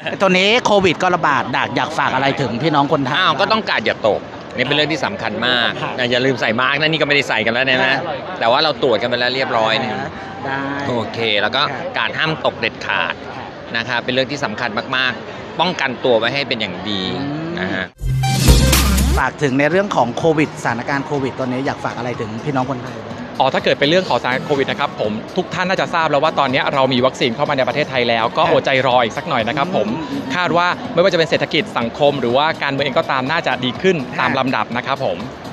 ตัวนี้โควิดก็ระบาดอยากฝากอะไรถึงพี่น้องคนไทยก็ต้องกาดอย่าตกนี่เป็นเรื่องที่สำคัญมากอย่าลืมใส่มาร์กนะนี่ก็ไม่ได้ใส่กันแล้วนะแต่ว่าเราตรวจกันไปแล้วเรียบร้อยนะโอเคแล้วก็การห้ามตกเด็ดขาดนะครับเป็นเรื่องที่สำคัญมากๆป้องกันตัวไว้ให้เป็นอย่างดีนะฮะฝากถึงในเรื่องของโควิดสถานการณ์โควิดตอนนี้อยากฝากอะไรถึงพี่น้องคนไทยถ้าเกิดเป็นเรื่องของสถานการณ์โควิดนะครับผมทุกท่านน่าจะทราบแล้วว่าตอนนี้เรามีวัคซีนเข้ามาในประเทศไทยแล้วก็อดใจรออีกสักหน่อยนะครับผมคาดว่าไม่ว่าจะเป็นเศรษฐกิจสังคมหรือว่าการเมืองเองก็ตามน่าจะดีขึ้นตามลำดับนะครับผม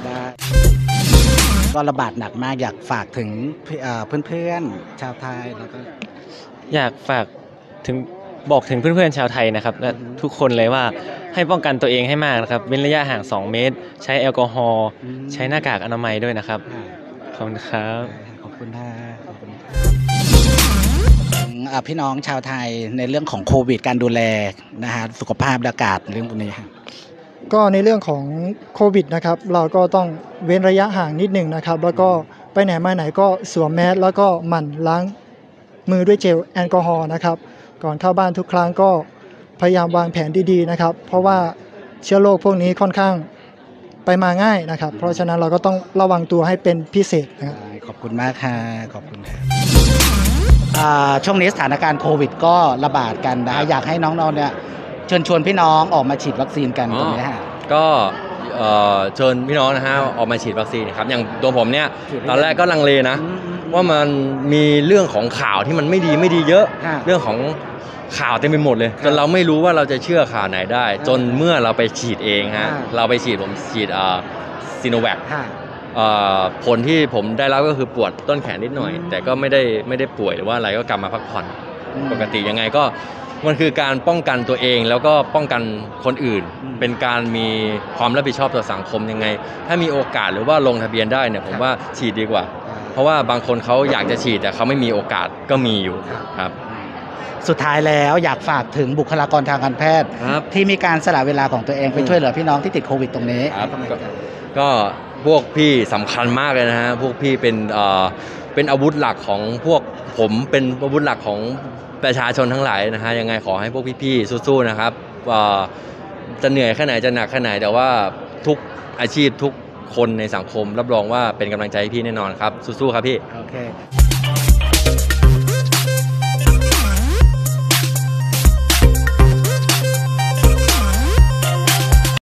ก็ระบาดหนักมากอยากฝากถึงเพื่อนๆชาวไทยแล้วก็อยากฝากถึงบอกถึงเพื่อนๆชาวไทยนะครับและทุกคนเลยว่าให้ป้องกันตัวเองให้มากนะครับเว้นระยะห่าง2 เมตรใช้แอลกอฮอล์ใช้หน้ากากอนามัยด้วยนะครับขอบคุณครับขอบคุณค่ะพี่น้องชาวไทยในเรื่องของโควิดการดูแลนะฮะสุขภาพอากาศเรื่องตรงนี้ครับก็ในเรื่องของโควิดนะครับเราก็ต้องเว้นระยะห่างนิดหนึ่งนะครับแล้วก็ไปไหนมาไหนก็สวมแมสแล้วก็หมั่นล้างมือด้วยเจลแอลกอฮอล์นะครับก่อนเข้าบ้านทุกครั้งก็พยายามวางแผนดีๆนะครับเพราะว่าเชื้อโรคพวกนี้ค่อนข้างไปมาง่ายนะครับเพราะฉะนั้นเราก็ต้องระวังตัวให้เป็นพิเศษนะครับขอบคุณมากค่ะขอบคุณครับช่วงนี้สถานการณ์โควิดก็ระบาดกันนะอยากให้น้องๆเนี่ยเชิญชวนพี่น้องออกมาฉีดวัคซีนกันตรงนี้ฮะก็เชิญพี่น้องนะฮะออกมาฉีดวัคซีนครับอย่างตัวผมเนี่ยตอนแรกก็ลังเลนะว่ามันมีเรื่องของข่าวที่มันไม่ดีเยอะเรื่องของข่าวเต็มไปหมดเลยจนเราไม่รู้ว่าเราจะเชื่อข่าวไหนได้จนเมื่อเราไปฉีดเองฮะเราไปฉีดผมฉีดซีโนแวคผลที่ผมได้รับก็คือปวดต้นแขนนิดหน่อยแต่ก็ไม่ได้ป่วยหรือว่าอะไรก็กลับมาพักผ่อนปกติยังไงก็มันคือการป้องกันตัวเองแล้วก็ป้องกันคนอื่นเป็นการมีความรับผิดชอบต่อสังคมยังไงถ้ามีโอกาสหรือว่าลงทะเบียนได้เนี่ยผมว่าฉีดดีกว่าเพราะว่าบางคนเขาอยากจะฉีดแต่เขาไม่มีโอกาสก็มีอยู่ครับสุดท้ายแล้วอยากฝากถึงบุคลากรทางการแพทย์ที่มีการสละเวลาของตัวเองไปช่วยเหลือพี่น้องที่ติดโควิดตรงนี้ก็พวกพี่สำคัญมากเลยนะฮะพวกพี่เป็นอาวุธหลักของพวกผมเป็นอาวุธหลักของประชาชนทั้งหลายนะฮะยังไงขอให้พวกพี่ๆสู้ๆนะครับจะเหนื่อยแค่ไหนจะหนักแค่ไหนแต่ว่าทุกอาชีพทุกคนในสังคมรับรองว่าเป็นกำลังใจให้พี่แน่นอนครับสู้ๆครับพี่โอเค